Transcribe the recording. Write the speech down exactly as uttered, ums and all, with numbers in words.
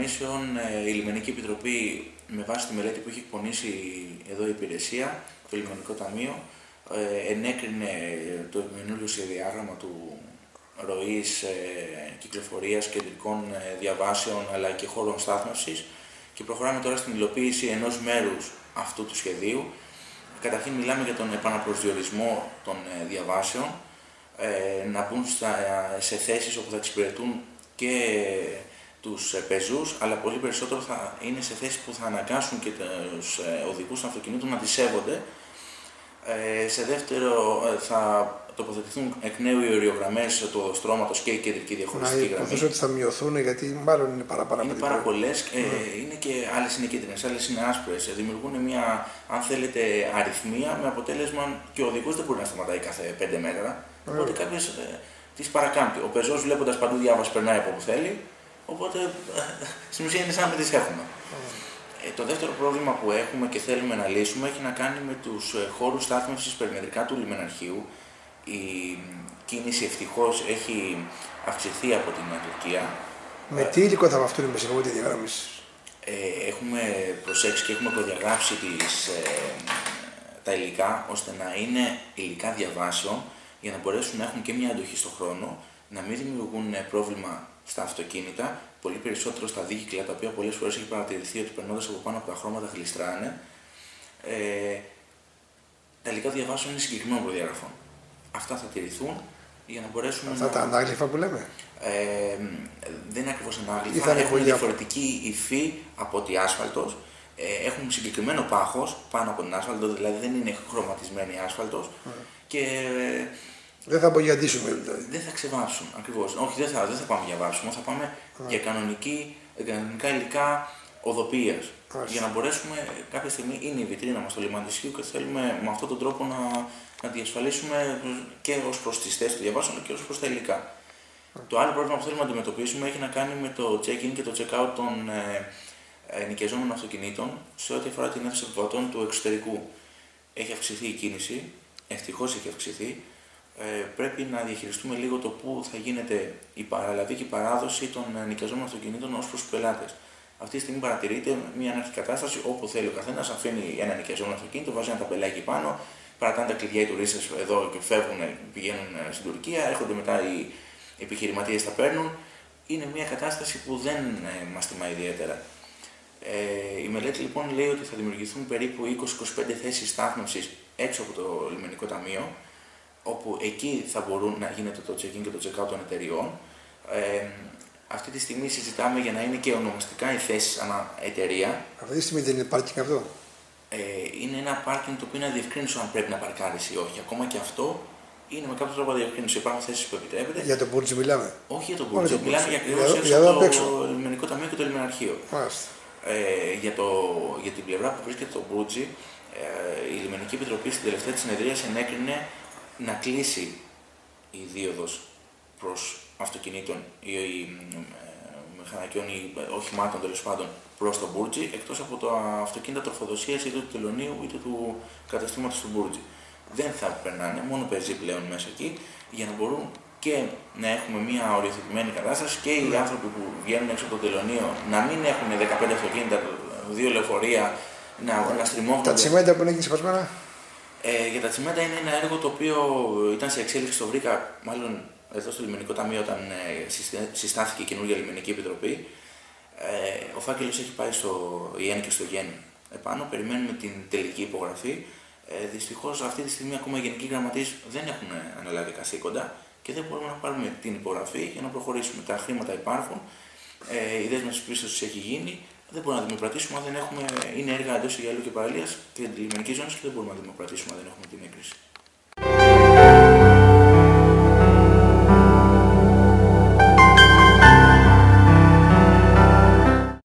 ευθυγραμμίσεων η Λιμενική Επιτροπή, με βάση τη μελέτη που έχει εκπονήσει εδώ η υπηρεσία, το Λιμενικό Ταμείο, ενέκρινε το καινούριο σχεδιάγραμμα του ροής κυκλοφορίας κεντρικών διαβάσεων αλλά και χώρων στάθμευσης και προχωράμε τώρα στην υλοποίηση ενός μέρους αυτού του σχεδίου. Καταρχήν μιλάμε για τον επαναπροσδιορισμό των διαβάσεων, να μπουν σε θέσεις όπου θα εξυπηρετούν και τους πεζούς, αλλά πολύ περισσότερο θα είναι σε θέσεις που θα αναγκάσουν και τους οδηγούς των αυτοκινήτων να τις σέβονται. Σε δεύτερο, θα τοποθετηθούν εκ νέου οι οριογραμμές του οδοστρώματος και η κεντρική διαχωριστική γραμμή. Υποθέτω ότι θα μειωθούν, γιατί μάλλον είναι παραπάνω. Είναι πάρα πολλές, mm. ε, είναι και άλλες είναι κίτρινες, άλλες είναι άσπρες. Δημιουργούν μια, αν θέλετε, αριθμία με αποτέλεσμα και ο οδηγός δεν μπορεί να σταματάει κάθε πέντε μέτρα. Mm. Οπότε κάποιος ε, τις παρακάμπτει. Ο πεζός, βλέποντας παντού διάβαση, περνάει από όπου θέλει. Οπότε ε, στην ουσία είναι σαν να μην τις έχουμε. Mm. Ε, το δεύτερο πρόβλημα που έχουμε και θέλουμε να λύσουμε έχει να κάνει με τους ε, χώρους στάθμευσης περιμετρικά του λιμεναρχείου. Η κίνηση ευτυχώς έχει αυξηθεί από την Τουρκία. Με τι υλικό θα βαφτούν με συγχωρείτε τη διαγράμμιση? Ε, έχουμε προσέξει και έχουμε προδιαγράψει τις, ε, τα υλικά ώστε να είναι υλικά διαβάσεων για να μπορέσουν να έχουν και μια αντοχή στον χρόνο, να μην δημιουργούν πρόβλημα στα αυτοκίνητα, πολύ περισσότερο στα δίκυκλα, τα οποία πολλές φορές έχει παρατηρηθεί ότι περνώντας από πάνω από τα χρώματα γλιστράνε. Ε, τα υλικά διαβάσεων είναι συγκεκριμένων προδιαγραφών. Αυτά θα τηρηθούν για να μπορέσουμε. Αυτά να... τα ανάγλυφα που λέμε. Ε, δεν είναι ακριβώς ανάγλυφα. Έχουν διαφορετική υφή από ότι άσφαλτος. Ε, έχουν συγκεκριμένο πάχος πάνω από την άσφαλτο, δηλαδή δεν είναι χρωματισμένη άσφαλτος. Mm. Και δεν θα απογιαντήσουμε δηλαδή. Δεν θα ξεβάψουν ακριβώς. Όχι, δεν θα, δεν θα πάμε για βάψιμο, θα πάμε mm. για κανονική, κανονικά υλικά οδοποιίας. Mm. Για να μπορέσουμε κάποια στιγμή, είναι η βιτρίνα μας στο λιμάνι της Χίου και θέλουμε με αυτόν τον τρόπο να, να διασφαλίσουμε και ως προς τις θέσεις του διαβάσεων και ως προς τα υλικά. Mm. Το άλλο πρόβλημα που θέλουμε να αντιμετωπίσουμε έχει να κάνει με το check-in και το check-out των ε, ε, νοικιαζόμενων αυτοκινήτων σε ό,τι αφορά την αίθουσα επιβατών του εξωτερικού. Έχει αυξηθεί η κίνηση, ευτυχώς έχει αυξηθεί. Ε, πρέπει να διαχειριστούμε λίγο το πού θα γίνεται η παραλαβή και η παράδοση των νοικιαζόμενων αυτοκινήτων ως προς τους πελάτες. Αυτή τη στιγμή παρατηρείται μια ανarchική κατάσταση όπου θέλει ο καθένας, αφήνει ένα νοικιαζόμενο αυτοκίνητο, βάζει ένα ταμπελάκι πάνω, παρατάνε τα κλειδιά οι τουρίστες εδώ και φεύγουν, πηγαίνουν στην Τουρκία, έρχονται μετά οι επιχειρηματίες τα παίρνουν. Είναι μια κατάσταση που δεν ε, μας τιμά ιδιαίτερα. Ε, η μελέτη λοιπόν λέει ότι θα δημιουργηθούν περίπου είκοσι με είκοσι πέντε θέσεις στάθμευσης έξω από το Λιμενικό Ταμείο, όπου εκεί θα μπορούν να γίνεται το check-in και το check-out των εταιριών. Ε, αυτή τη στιγμή συζητάμε για να είναι και ονομαστικά οι θέσεις ανά εταιρεία. Αυτή τη στιγμή δεν είναι πάρκινγκ αυτό? Ε, είναι ένα πάρκινγκ το οποίο είναι αδιευκρίνητο αν πρέπει να παρκάρεις ή όχι. Ακόμα και αυτό είναι με κάποιο τρόπο αδιευκρίνητο. Υπάρχουν θέσεις που επιτρέπεται. Για τον Μπούρτζι μιλάμε? Όχι για τον Μπούρτζι, μιλάμε για ακριβώς έξω από το Λιμενικό Ταμείο και το Λιμεναρχείο. Ε, για, το, για την πλευρά που βρίσκεται το Μπούρτζι, ε, η Λιμενική Επιτροπή στην τελευταία της συνεδρίας ενέκρινε να κλείσει η δίωδος προς αυτοκινήτων ή, ή ε, μηχανακιών ή οχημάτων τέλος πάντων προς το Μπούρτζι, εκτός από τα αυτοκίνητα τροφοδοσίας είτε του τελωνίου είτε του καταστήματος του Μπούρτζι. Δεν θα περνάνε, μόνο πεζοί πλέον μέσα εκεί, για να μπορούν και να έχουμε μια οριοθετημένη κατάσταση και οι άνθρωποι που βγαίνουν έξω από το τελωνίο να μην έχουν δεκαπέντε αυτοκίνητα, δύο λεωφορεία, να, να στριμώχνονται. Τα τσιμέντα που είναι εκεί σπασμένα? Ε, για τα τσιμέντα είναι ένα έργο το οποίο ήταν σε εξέλιξη, το βρήκα μάλλον εδώ στο Λιμενικό Ταμείο όταν ε, συστάθηκε η καινούργια Λιμενική Επιτροπή. Ε, ο φάκελος έχει πάει στο ΙΕΝ και στο ΓΕΝ επάνω, περιμένουμε την τελική υπογραφή. Ε, δυστυχώς αυτή τη στιγμή ακόμα οι γενικοί γραμματείς δεν έχουν αναλάβει καθήκοντα και δεν μπορούμε να πάρουμε την υπογραφή για να προχωρήσουμε. Τα χρήματα υπάρχουν, ε, η δέσμευση πίστοσης έχει γίνει. Δεν μπορούμε να δημοπρατήσουμε αν δεν έχουμε. Είναι έργα εντός Αιγαίου και παραλίας και την λιμενική ζώνη και δεν μπορούμε να δημοπρατήσουμε αν δεν έχουμε την έγκριση.